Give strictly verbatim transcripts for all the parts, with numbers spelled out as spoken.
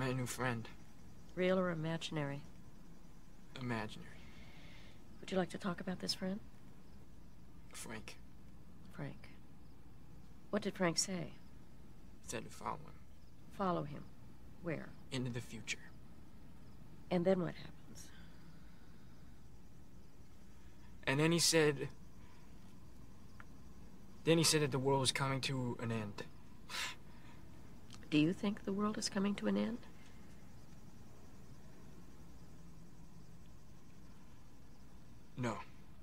met a new friend. Real or imaginary? Imaginary. Would you like to talk about this friend? Frank. Frank. What did Frank say? Said to follow him. Follow him. Where? Into the future. And then what happens? And then he said... Then he said that the world was coming to an end. Do you think the world is coming to an end? No.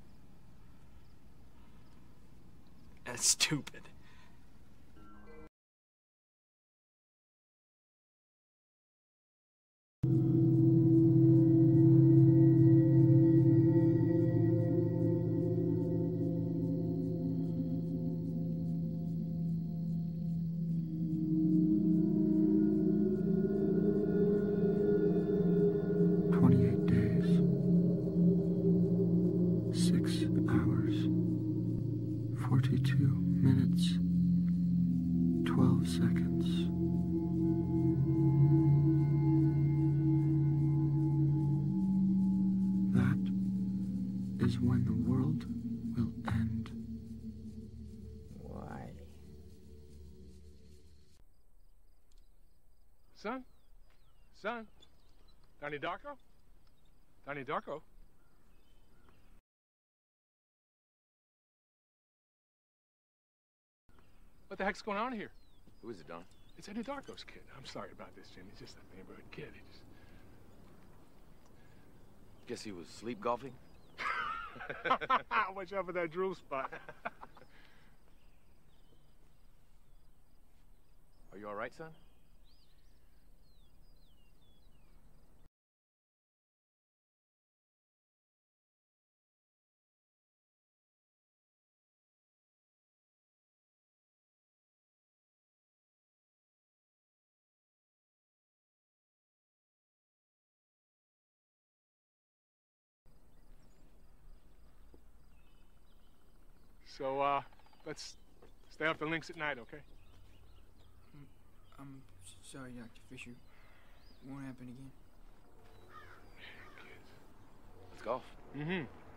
That's stupid. Twenty-eight days. Six hours. Forty-two minutes. Twelve seconds. That is when the world will end. Why? Son? Son? Donnie Darko? Donnie Darko? What the heck's going on here? Who is it, Don? It's Eddie Darko's kid. I'm sorry about this, Jim. He's just a neighborhood kid. He just... Guess he was sleep golfing? Watch out for that drool spot. Are you all right, son? So, uh, let's stay off the links at night, okay? I'm sorry, Doctor Fisher. Won't happen again. Let's golf. Mm-hmm.